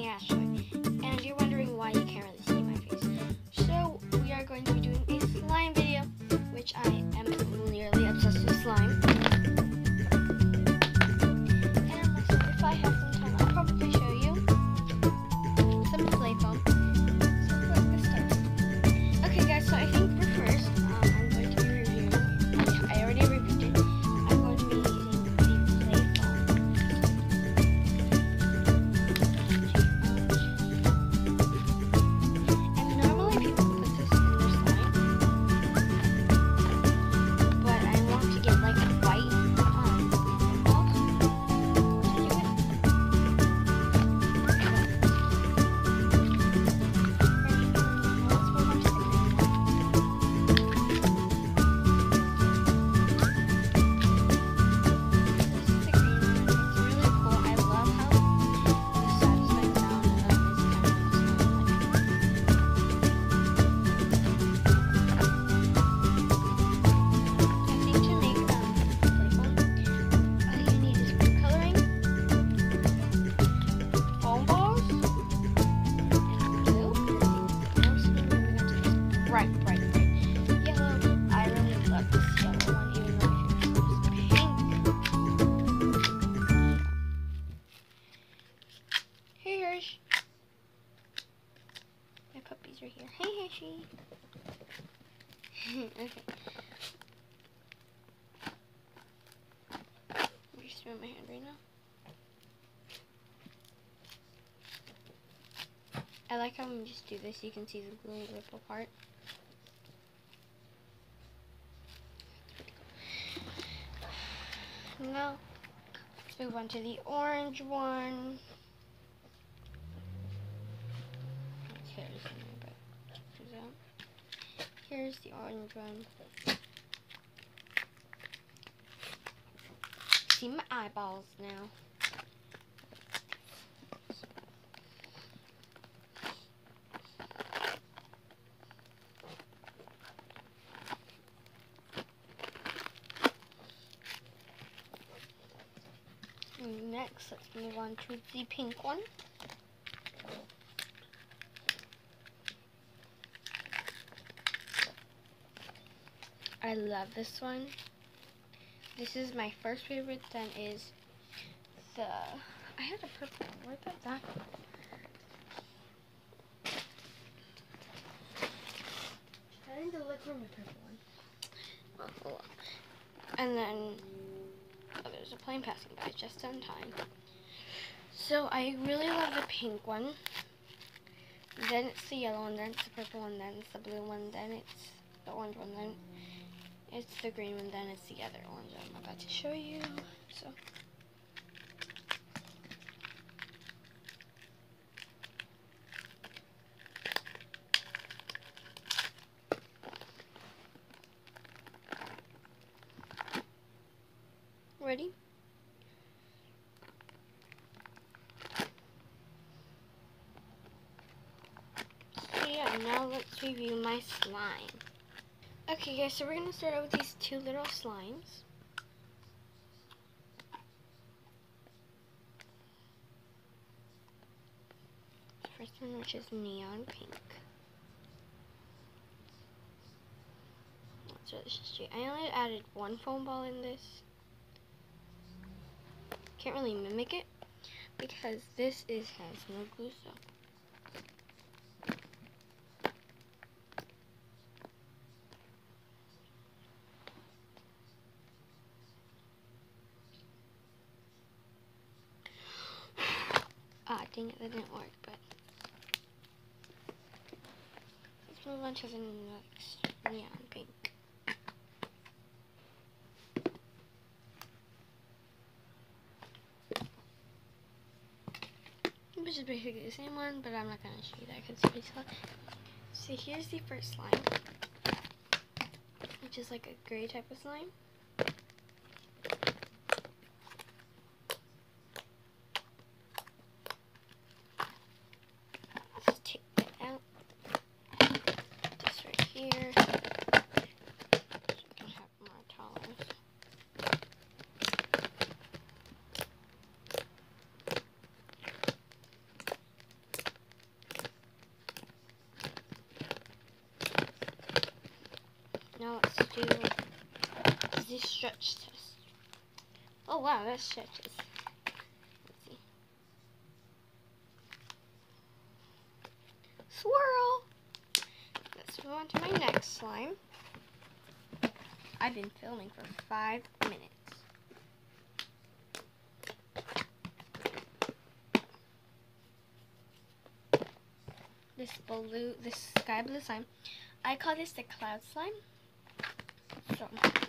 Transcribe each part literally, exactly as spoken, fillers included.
Ashley, and you're wondering why you can't really see my face. So we are going to be doing a slime video, which I am nearly obsessed with slime. And listen, if I have some time, I'll probably show you some play foam. So let's get started. Okay guys, so I think for first, um, I'm going to be reviewing, I already reviewed it, I'm going to be using the play foam. And normally people put this in their slime, but I want to get like white um, balls to do it. Let's move on to the green one. This is the green one. It's really cool. I love how the satisfying sound of this kind of slime. I think to make um playful, all you need is food coloring, foam balls, and blue. I was moving on to this bright, bright, bright yellow. I really love this yellow one, even though my favorite color is pink. Hey Hirsch. My puppy's right here. Hey Hershey. Okay. I'm just doing my hand right now. I like how when you just do this, you can see the glue rip apart. Now, let's move on to the orange one. Here's the Here's the orange one. See my eyeballs now. Next, let's move on to the pink one. I love this one. This is my first favorite. Then is the I had a purple one. Where did that go? I need to look for my purple one. Well, hold on. And then oh, there's a plane passing by just in time. So I really love the pink one. Then it's the yellow one. Then it's the purple one. Then it's the blue one. Then it's the orange one. Then it's the green one, then it's the other orange I'm about to show you. So ready? So yeah, now let's review my slime. Okay guys, so we're going to start out with these two little slimes. The first one, which is neon pink. That's really straight. I only added one foam ball in this. Can't really mimic it because this is has no glue, so. Ah, dang it, that didn't work, but let's move on to the next neon pink. Which is basically the same one, but I'm not going to show you that because it's pretty slow. So here's the first slime, which is like a gray type of slime. Here, so we can have more tolerance. do the stretch test. Oh wow, that stretches. Let's see. Swirl! Let's move on to my next slime. I've been filming for five minutes. This blue, this sky blue slime, I call this the cloud slime. So,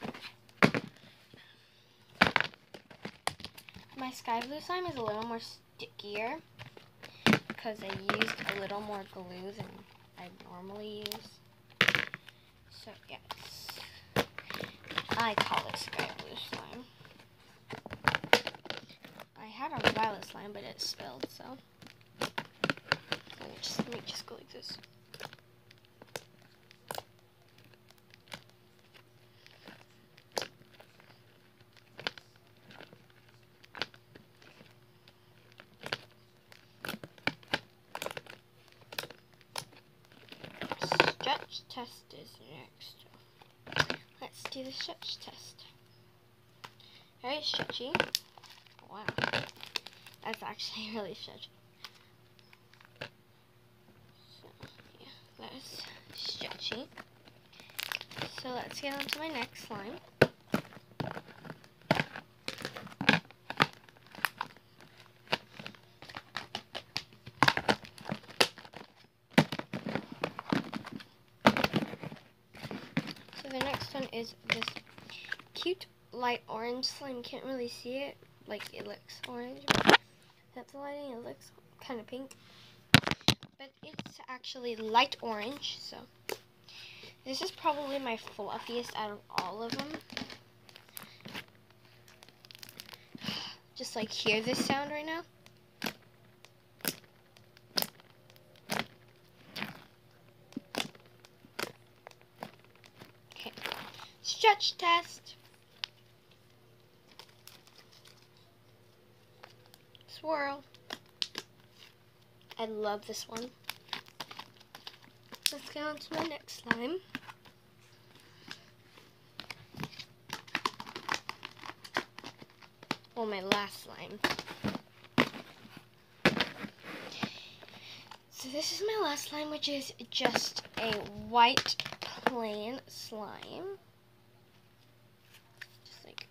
my sky blue slime is a little more stickier because I used a little more glue than I normally use. So yes, I call it sky blue slime. I had a violet slime, but it spilled, so. Just, let me just go like this. Stretch test is next. Let's do the stretch test. Very stretchy. Wow. That's actually really stretchy. That's stretchy. So let's get on to my next slime. So the next one is this cute light orange slime. You can't really see it, like it looks orange. That's the lighting, it looks kind of pink. But it's actually light orange, so this is probably my fluffiest out of all of them. Just like hear this sound right now. Okay, stretch test. Swirl. I love this one. Let's get on to my next slime. Well, my last slime. So this is my last slime, which is just a white plain slime. Just like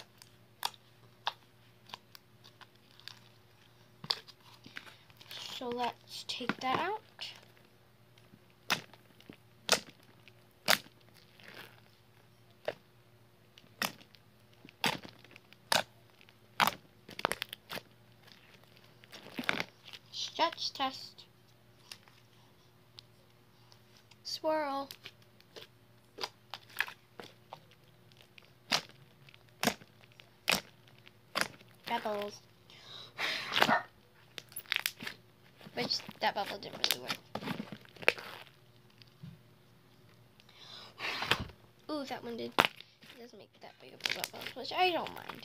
so let's take that out. Stretch test. Swirl. Bubbles. Which, that bubble didn't really work. Ooh, that one did. It doesn't make that big of a bubble, which I don't mind.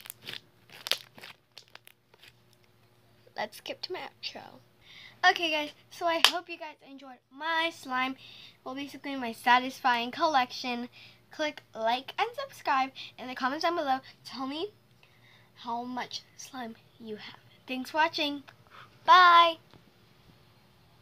Let's skip to my outro. Okay guys, so I hope you guys enjoyed my slime. Well, basically my satisfying collection. Click like and subscribe in the comments down below. Tell me how much slime you have. Thanks for watching. Bye.